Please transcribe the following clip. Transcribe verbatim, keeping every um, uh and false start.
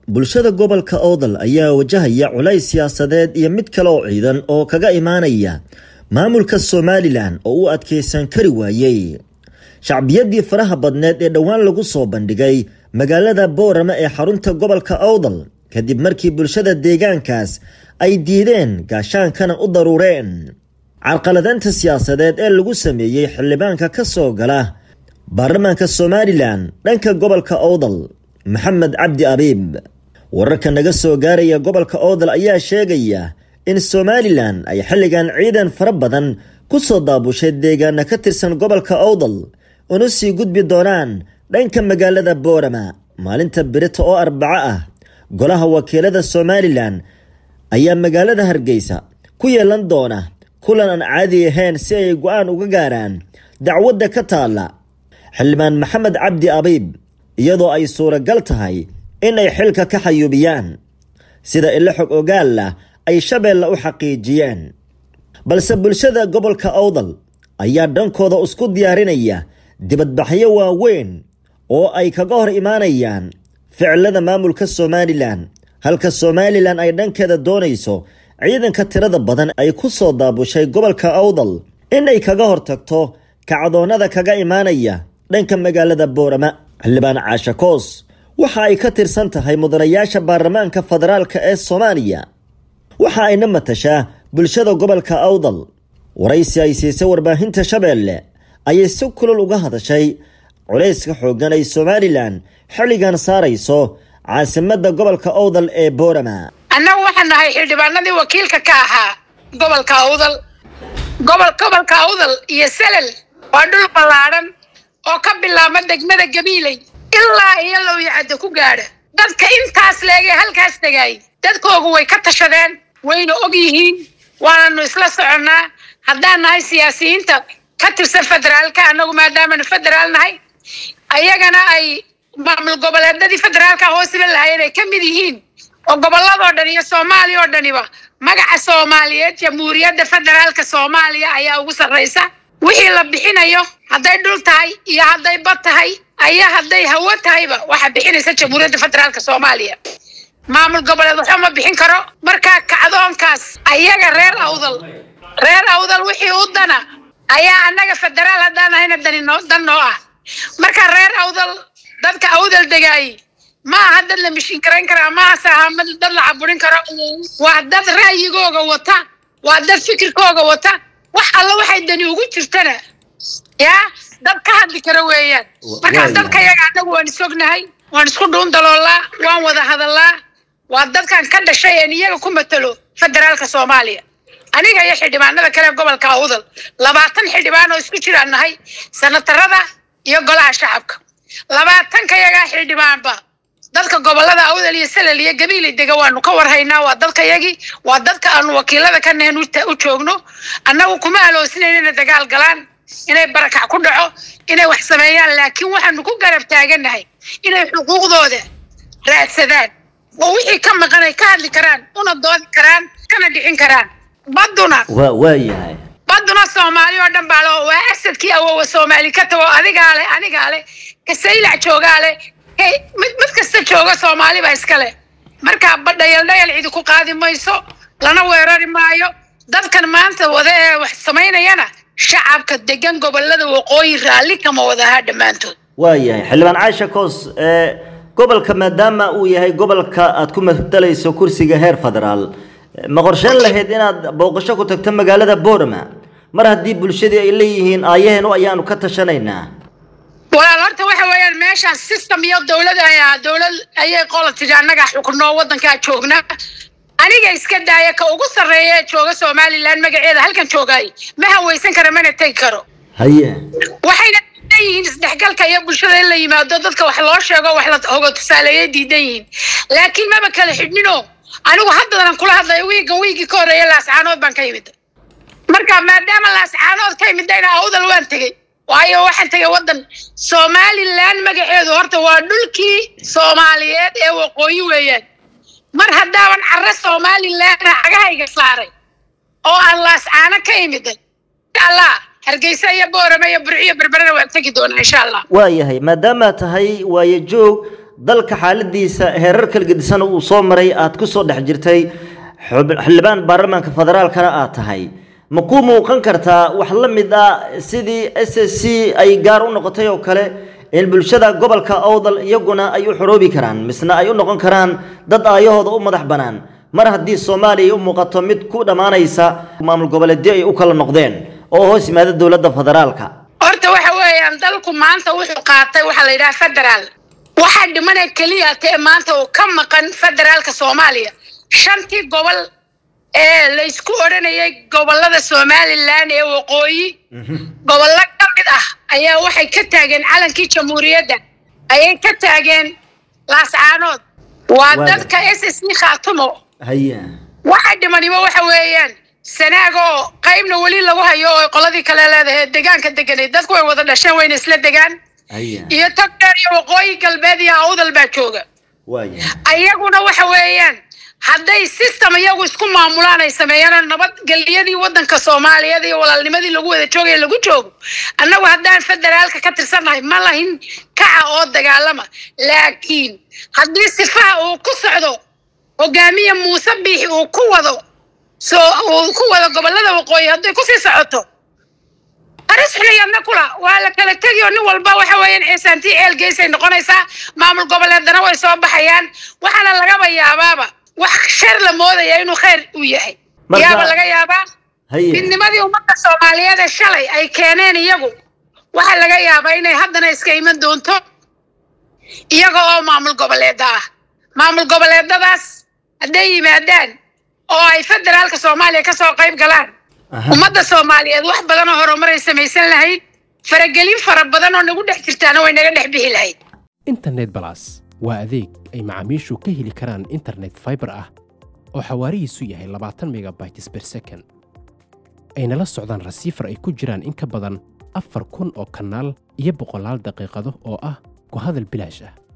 bulshada gobolka Awdal ayaa wajahaya culays siyaasadeed iyo mid kale oo ciidan oo kaga imaanaya maamulka Somaliland oo uu adkeysan kari waayay shacbiyadii faraha badneed ee dhawaan lagu soo bandhigay magaalada Boorama ee xarunta gobolka Awdal kadib markii bulshada deegaankaas ay diideen gaashaankana u daruureen carqaladanta siyaasadeed ee lagu sameeyay xildhibaanka ka soo gala baarlamaanka Somaliland dhanka gobolka Awdal Maxamed Cabdi Abiib wararka naga soo gaaraya gobolka Awdal ayaa sheegaya in Somaliland ay xilligan ciidan fara badan ku soo daabushay deegaanka ka tirsan gobolka Awdal oo si gudbi doonaan dhanka magaalada Boorama maalinta Birito oo Arbaca ah golaha wakiilada Somaliland ayaa magaalada Hargeysa ku yeelan doona kulan aan caadi ahayn si ay go'aan uga gaaraan dacwadda ka taala xildhibaan Maxamed Cabdi Abiib iyadoo ay suuragal tahay in ay xilka ka xayubiyaan sida ila xog ogaal ah ay Shabeelle u xaqiijiyeen balse bulshada gobolka Awdal ayaa dhankooda isku diyaarinaya dibadbaxyo waaweyn oo ay kaga hor imaanayaan ficilada maamulka Somaliland halka Somaliland ay dhankeeda doonayso ciidanka tirada badan ay ku soo daabushay gobolka Awdal in ay kaga hortagto kacdoonada kaga imaanaya dhanka magaalada Boorama xildhibaan Caasha Koos waxa ay ka tirsan tahay mudanayaasha baarlamaanka federaalka ee Soomaaliya waxa ay matashaa bulshada gobolka Awdal waraysi ay siisay warbaahinta Shabeelle ayay si kulul uga hadashay culayska xooggan ay Somaliland xilligan saarayso caasimadda gobolka Awdal ee Boorama annagu waxaan nahay xildhibaanadii wakiilka ka ahaa gobolka Awdal gobol gobolka Awdal iyo Salal waa dhul ballaaran oo ka bilaabma degmada Gabiley ilaa iyo Looyacad ku gaadha dadka intaas leegay halkaas tagay dadkoogu way ka tashadeen wayna og yihiin waanu isla soconaa haddaan nahay siyaasiyiinta ka tirsan federaalka annagu maadaama federaal nahay ayagana ay maamul goboleedadii federaalka hoosba lahaayeen ay ka mid yihiin oo gobolladoo dhan iyo Soomaaliya oo dhaniba magaca Soomaaliyeed Jamhuuriyadda Federaalka Soomaaliya ayaa ugu sarreysa wixii la bixinayo hadday dhul tahay iyo hadday bad tahay ayaa hadday hawo tahayba waxa bixinaysa Jamhuuriyadda Federaalka Soomaaliya maamul goboleed waxa ma bixin karo marka kacdoonkaas ayaga reer Awdal reer Awdal wixii u dana ayaa annaga federaal hadaan ahayna danino danno ah marka reer Awdal dadka Awdal degay ma hadda la mishin karan kara ma sahamad dad la caburin karo waa dad raayigooga wata waa dad fikirkooga wata wax alla waxay dani ugu jirtana ya dad ka hadli kara weeyaan marka dadka yaga anagu waan isognahay waan isku dhuun daloolaa waan wada hadalaa waa dadkan ka dhashay ee iyaga ku matalo federaalka Soomaaliya aniga iyo xildhibaanada kale gobolka Awdal labaatan xildhibaan oo isku jiraan nahay sanatarada iyo golaha shacabka labaatan ka yaga xildhibaanba dadka gobolada Awdal iyo Salal iyo Gabiley dega waanu ka warhaynaa waa dadka yagi waa dadka aanu wakiilada ka naheen u joogno annagu kuma aloosinaynaa dagaal galaan inay barakac ku dhaco inay wax sameeyaan laakiin waxaanu ku garab taaganahay inay xuquuqdooda raadsadaan oo wixii ka maqanay ka hadli karaan una doodi karaan kana dhicin karaan baduna waa waayahay baduna Soomaaliya oo dhan baa loo waa asadkii awoowa Soomaali ka tago adiga ale aniga ale ka saylac joogaale hey mid mid kasta jooga Soomaali baa iska leh marka badayal dayal cid ku qaadi mayso lana weerari maayo dadkan maanta wada ee wax sameynayana shacabka degan gobolada waqooyi raali kama wadaha dhamaantood waayahay xildhibaan Caasha Koos ee gobolka maadaama uu yahay gobolka aad ku matalayso kursiga heer federaal ma qorsheyn lahayd inaad booqasho ku tagto magaalada Boorama mar haddii bulshadii ay leeyihiin ayeen oo ayaanu ka tashanaynaa walaal horta waxa weeyaan meesha system iyo dawladda ayaa dawlad ayay qolati annaga xukunno wadanka joogna aniga iska daaya ka ugu sareeya jooga Somaliland magaceeda halkan joogay ma hawaysan kara mana tagi karo haye waxayna diidan isdhexgalka iyo bulshada la yimaado dadka wax loo sheego wax la hoga tusaaleeyay diidan yihiin laakiin ma kala xidhnino anigu hadda kula hadlay wiiga wiigi ka horeeyay laascaanood baan ka yimid marka maadaama laascaanood ka yimid ayna Awdal waan tagay waayo waxaan tagay wadan Somaliland magaceedu horta waa dhulkii Soomaaliyeed ee waqooyi weeyaan mar haddaan carra Somaliland agahayga saaray oo aan laascaano ka yimid Allah Hargeysa iyo Boorama iyo Burciyo Berbera waan tagi doonaa insha Allah waayahay maadaama tahay waayo joog dalka xaaladiisa heerar kala gedisan uu soo maray aad ku soo dhex jirtay xildhibaan baarlamaanka federaalkana aad tahay ma ku muuqan kartaa wax la mid ah sidii S S C ay gaar u noqotay oo kale in bulshada gobolka Awdal iyaguna ay u xoroobi karaan misna ay u noqon karaan dad aayahooda u madax banaan mar haddii Soomaaliya u muuqato mid ku dhamaanaysa maamul goboleedyo ay u kala noqdeen oo hoos yimaada dawladda federaalka horta waxa weeyaan dalku maanta wuxuu qaatay waxa la yiraahdaa federaal waxa dhimanay kaliya ee maanta oo ka maqan federaalka Soomaaliya shantii gobol ee la isku oranayay gobolada Soomaaliland ee waqooyi gobolada ka mid ah ayaa waxay ka taageen calankii jamhuuriyadda ayay ka taageen laascaanood waa dadka S S C khaatumo haya waxa dhimanimo waxa weeyaan sanaago qaybna wali lagu hayo oo qoladii kale leedahay deegaanka deganay dadku way wada dhasheen wayna isla degaan haya iyo tagdheer iyo waqooyi galbeed iyo Awdal baa jooga waaya ayaguna waxa weeyaan hadday system iyagu isku maamulaan ay sameeyaan nabad galiyadii wadanka Soomaaliyeed iyo walaalnimadii lagu wada joogay lagu joogo annagu haddaan federaalka ka tirsanahay ma lahin kaca oo dagaalama laakiin haddii sifaha uu ku socdo hogaamiye Muuse Biixi uu ku wado soo uu ku wado gobolada waqooyi hadday ku sii socoto arisxiyana kula waa la kala tagiyo nin walba waxa weeyaan ciisantii eelgeysay noqonaysaa maamul goboleedana way soo baxayaan waxana laga yaabaaba wax shar la moodaya inuu khayr u yahay yaaba laga yaabaa midnimadii ummadda Soomaaliyeed shalay ay keeneen iyagu waxa laga yaabaa inay haddana iska iman doonto iyaga oo maamul goboleed ah maamul goboleedadaas hadday yimaadaan oo ay federaalka Soomaaliya ka soo qayb galaan ummadda Soomaaliyeed wax badan oo horumar ay samaysan lahayd faragelin fara badan oo nagu dhex jirtaana way naga dhex bixi lahayd internet plus waa adeeg ay macaamiishu ka heli karaan internet fiber ah oo xawaarihiisu yahay labaatan megabytes per second ayna la socdaan rasiifar ay ku jiraan in ka badan afar kun oo kanaal iyo boqolaal daqiiqado oo ah ku hadal bilaash ah.